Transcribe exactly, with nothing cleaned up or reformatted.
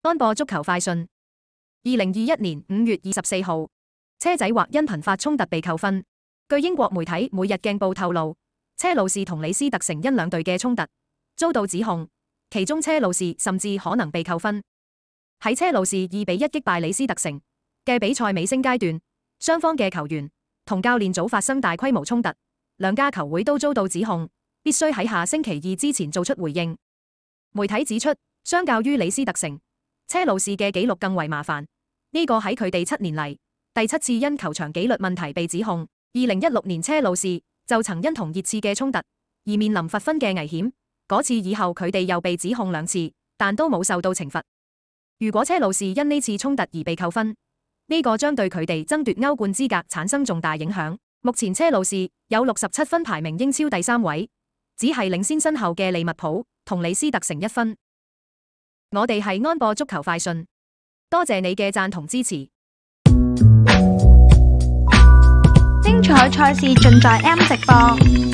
安播足球快訊，二零二一年五月二十四號，車仔或因頻發衝突被扣分。據英國媒體《每日鏡報》透露，車路士同李斯特城因兩隊嘅衝突遭到指控，其中車路士甚至可能被扣分。喺車路士二比一擊敗李斯特城嘅比賽尾聲階段，雙方嘅球員同教練組發生大規模衝突，兩家球會都遭到指控，必須喺下星期二之前做出回應。媒體指出，相較於李斯特城，車路士嘅紀錄更為麻煩，呢個喺佢哋七年嚟第七次因球場紀律問題被指控。二零一六年車路士就曾因同熱刺嘅衝突而面臨罰分嘅危險，嗰次以後佢哋又被指控兩次，但都冇受到懲罰。如果車路士因呢次衝突而被扣分，呢個將對佢哋爭奪歐冠資格產生重大影響。目前車路士有六十七分，排名英超第三位，只係領先身後嘅利物浦同李斯特城一分。我哋係安播足球快訊，多謝你嘅讚同支持。 精彩賽事盡在 M 直播。